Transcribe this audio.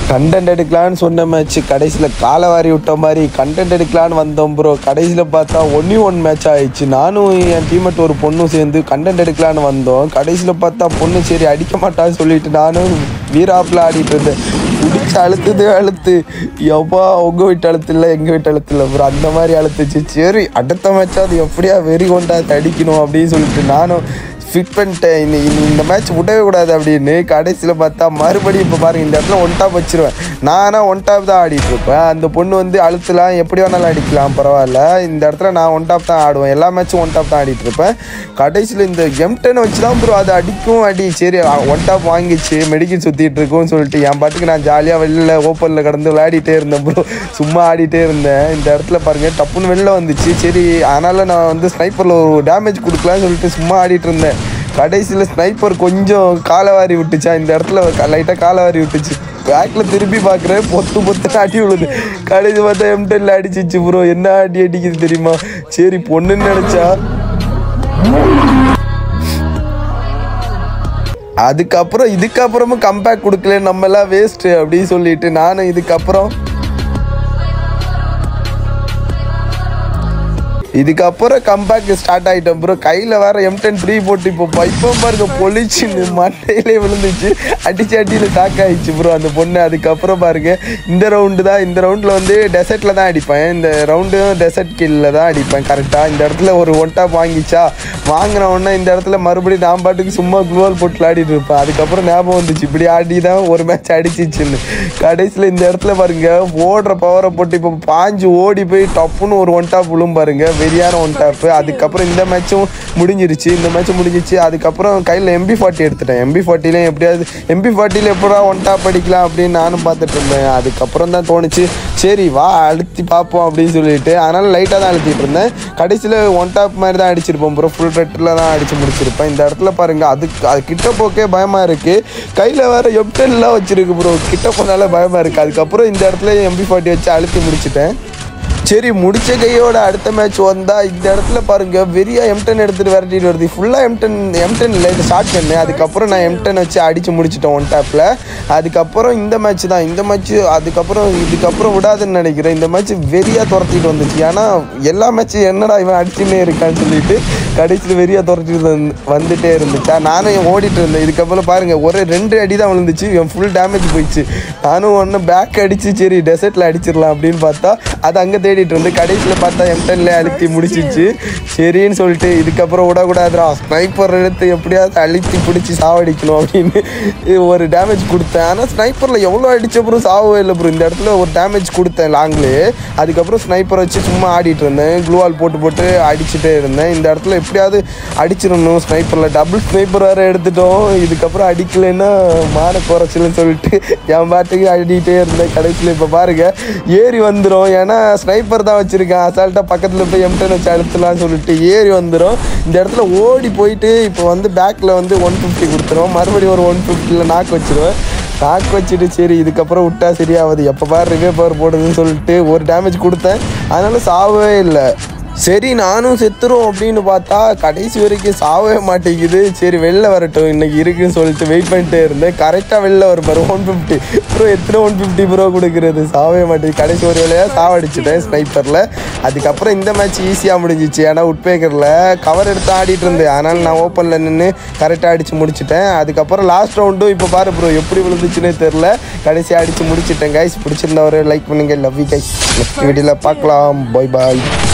Content எடுக்கலான்னு சொன்ன match கடைசியில் காலை வாரி விட்ட மாதிரி கண்டென்ட் எடுக்கலான்னு வந்தோம் ப்ரோ. கடைசியில் பார்த்தா 1-1 மேட்ச் ஆயிடுச்சு. நானும் என் டீமேட் ஒரு பொண்ணும் சேர்ந்து கண்டென்ட் எடுக்கலான்னு வந்தோம். கடைசியில் பார்த்தா பொண்ணு சரி அடிக்க மாட்டான்னு சொல்லிட்டு நானும் வீராப்பில் ஆடிட்டு இருந்தேன். பிடிச்சி அழுத்து எவ்வளோ உங்கள் வீட்டு அழுத்து இல்லை எங்கள் வீட்டு அழுத்து இல்லை ப்ரோ, அந்த மாதிரி அழுத்துச்சு. சரி அடுத்த மேட்ச் அது எப்படியா வெறி கொண்டாந்து அடிக்கணும் அப்படின்னு சொல்லிட்டு நானும் ஃபிட் பண்ணிட்டேன். இந்த மேட்ச் விடவே கூடாது அப்படின்னு. கடைசியில் பார்த்தா மறுபடியும் இப்போ பாருங்கள், இந்த இடத்துல ஒன் டாப் வச்சிருவேன். நானாக ஒன் டாப் தான் ஆடிட்டு இருப்பேன். அந்த பொண்ணு வந்து அழுத்தலாம் எப்படி வேணாலும் அடிக்கலாம் பரவாயில்ல. இந்த இடத்துல நான் ஒன் டாப் தான் ஆடுவேன். எல்லா மேட்சும் ஒன் டாப் தான் ஆடிட்டு இருப்பேன். கடைசியில் இந்த M10 வச்சு தான் ப்ரோ அது அடிக்கும் அடி. சரி ஒன் டாப் வாங்கிச்சு மெடிக்கல் சுற்றிட்டு இருக்கும்னு சொல்லிட்டு என் பாட்டுக்கு நான் ஜாலியாக வெளியில் ஓப்பனில் கடந்து விளையாடிட்டே இருந்தேன் ப்ரோ. சும்மா ஆடிட்டே இருந்தேன். இந்த இடத்துல பாருங்கள் டப்புன்னு வெளில வந்துச்சு. சரி அதனால் நான் வந்து ஸ்னைப்பரில் ஒரு டேமேஜ் கொடுக்கலான்னு சொல்லிட்டு சும்மா ஆடிட்டு இருந்தேன். கடைசியில் ஸ்னைப்பர் கொஞ்சம் காலை வாரி விட்டுச்சா. இந்த இடத்துல லைட்டாக காலை வாரி விட்டுச்சு. பேக்கில் திருப்பி பார்க்குறேன் பொத்து அடி விழுது. கடைசி பார்த்தா M10 அடிச்சிச்சு ப்ரோ. என்ன அடி அடிக்குது தெரியுமா. சரி பொண்ணுன்னு நினச்சா இதுக்கப்புறமும் கம்பேக் கொடுக்கல நம்மளாம் வேஸ்ட்டு அப்படின்னு சொல்லிட்டு நானும் இதுக்கப்புறம் கம்பேக் ஸ்டார்ட் ஆகிட்டோம் ப்ரோ. கையில் வேறு M10 ஃப்ரீ போட்டு இப்போ பாருங்க பொலிச்சுன்னு மண்டையிலே விழுந்துச்சு. அடியில் ஷாக் ஆகிடுச்சு ப்ரோ அந்த பொண்ணு. அதுக்கப்புறம் பாருங்க இந்த ரவுண்டில் வந்து டெசர்ட்டில் தான் அடிப்பேன். இந்த ரவுண்டு டெசர்ட் கில்லில் தான் அடிப்பேன் கரெக்டாக. இந்த இடத்துல ஒரு ஒன் டாப் வாங்கிச்சா. வாங்கின உடனே இந்த இடத்துல மறுபடியும் நான் பாட்டுக்கு சும்மா குளோல் போட்டு விளையாடிட்டு இருப்பேன். அதுக்கப்புறம் ஞாபகம் வந்துச்சு இப்படி ஆடி தான் ஒரு மேட்ச் அடிச்சிச்சுன்னு. கடைசியில் இந்த இடத்துல பாருங்க ஓடுற பவரை போட்டு இப்போ பாஞ்சு ஓடி போய் டப்புன்னு ஒரு ஒன் டாப் விழும் பாருங்க, வெறியான ஒன் டாப்பு. அதுக்கப்புறம் இந்த மேட்சும் முடிஞ்சிருச்சு. அதுக்கப்புறம் கையில் MP40 எடுத்துட்டேன். MP40 எப்படியாவது MP40 எப்படா ஒன் டாப் அடிக்கலாம் அப்படின்னு நானும் பார்த்துட்டு இருந்தேன். அதுக்கப்புறம் தான் தோணுச்சு சரி வா அழுத்தி பார்ப்போம் அப்படின்னு சொல்லிட்டு அதனால் லைட்டாக தான் அழுத்திட்டு இருந்தேன். கடைசியில் ஒன் டாப் மாதிரி தான் அடிச்சிருப்போம் ப்ரோ. ஃபுல் ரெட்டில் தான் அடித்து முடிச்சிருப்பேன். இந்த இடத்துல பாருங்கள் அது கிட்ட போக்கே பயமாக இருக்குது. கையில் வேறு M10 வச்சுருக்கு ப்ரோ. கிட்ட போனாலே பயமாக இருக்குது. அதுக்கப்புறம் இந்த இடத்துல MP40 வச்சு அழுத்தி முடிச்சிட்டேன். சரி முடிச்ச கையோட அடுத்த மேட்ச் வந்தால் இந்த இடத்துல பாருங்கள் வெறியா M10 எடுத்துகிட்டு விரட்டிட்டு வருது. ஃபுல்லாக M10 இல்லை இந்த ஷார்ட் கன்னு. அதுக்கப்புறம் நான் M10 வச்சு அடித்து முடிச்சிட்டேன் ஒன் டாப்பில். அதுக்கப்புறம் இந்த மேட்ச் தான் இதுக்கப்புறம் விடாதுன்னு நினைக்கிறேன். இந்த மேட்ச் வெறியாக துரத்திட்டு வந்துச்சு. ஏன்னா எல்லா மேட்சும் என்னடா இவன் அடிச்சுன்னே இருக்கான்னு சொல்லிட்டு கடைசியில் வெறியாக துரத்திட்டு வந்துட்டே இருந்துச்சா. நானும் ஓடிட்டு இருந்தேன். இதுக்கப்புறம் பாருங்கள் ஒரு 2 அடி தான் விழுந்துச்சு. இவன் ஃபுல் டேமேஜ் போயிடுச்சு. நானும் ஒன்று பேக் அடித்து சரி டெசர்ட்டில் அடிச்சிடலாம் அப்படின்னு பார்த்தா அது அங்கே தேடிட்டு இருந்து கடைசியில் பார்த்தா M10 அழுத்தி முடிச்சிச்சு. சரின்னு சொல்லிட்டு இதுக்கப்புறம் விடக்கூடாதுரா ஸ்னைப்பர் எடுத்து எப்படியாவது அழுத்தி பிடிச்சி சாவடிக்கணும் அப்படின்னு ஒரு டேமேஜ் கொடுத்தேன். ஆனால் ஸ்னைப்பரில் எவ்வளோ அடித்தப்பறம் சாவவே இல்லை ப்ரோ. இந்த இடத்துல ஒரு டேமேஜ் கொடுத்தேன் லாங்லேயே. அதுக்கப்புறம் ஸ்னைப்பர் வச்சு சும்மா ஆடிட்டு இருந்தேன். க்ளூவால் போட்டு அடிச்சுட்டே இருந்தேன். இந்த இடத்துல எப்படியாவது அடிச்சிடணும். ஸ்னைப்பரில் டபுள் ஸ்னைப்பர் வேறு எடுத்துட்டோம். இதுக்கப்புறம் அடிக்கலைன்னா மான குறைச்சலன்னு சொல்லிட்டு என் பாட்டுக்கு அடிக்கிட்டே இருந்தேன். கடைசியில் இப்போ பாருங்கள் ஏறி வந்துடும். ஏன்னா ஸ்னைப்பர் தான் வச்சுருக்கேன். அசால்ட்டாக பக்கத்தில் போய் M10 வச்சு அழுத்தலாம்னு சொல்லிட்டு ஏறி வந்துடும். இந்த இடத்துல ஓடி போயிட்டு இப்போ வந்து பேக்கில் வந்து 150 கொடுத்துருவோம். மறுபடியும் ஒரு 150 நாக்கு வச்சுட்டு சரி இதுக்கப்புறம் விட்டா சரியாகுது எப்போ பாரு ரிவே பவர் போடுதுன்னு சொல்லிட்டு ஒரு டேமேஜ் கொடுத்தேன். அதனால சாவவே இல்லை. சரி நானும் செத்துரும் அப்படின்னு பார்த்தா கடைசி வரைக்கும் சாவவே மாட்டேங்குது. சரி வெளில வரட்டும் இன்றைக்கி இருக்குன்னு சொல்லிட்டு வெயிட் பண்ணிட்டே இருந்தேன். கரெக்டாக வெளில வரும் பாரு 150 ப்ரோ. எத்தனை 150 ப்ரோ கொடுக்குறது, சாவவே மாட்டேங்குது. கடைசி ஒரு வேலையாக சாவடிச்சிட்டேன் ஸ்னைப்பரில். அதுக்கப்புறம் இந்த மேட்ச் ஈஸியாக முடிஞ்சிச்சு. ஏன்னா உட்பேக்கரில் கவர் எடுத்து ஆடிட்டு இருந்தேன். அதனால் நான் ஓப்பனில் நின்று கரெக்டாக அடித்து முடிச்சிட்டேன். அதுக்கப்புறம் லாஸ்ட் ரவுண்டும் இப்போ பாரு ப்ரோ எப்படி விழுந்துச்சுன்னே தெரில. கடைசியாக அடித்து முடிச்சிட்டேன் கைஸ். பிடிச்சிருந்தவரை லைக் பண்ணுங்கள். Love you guys. நெக்ஸ்ட் வீடியோவில் பார்க்கலாம். பாய்.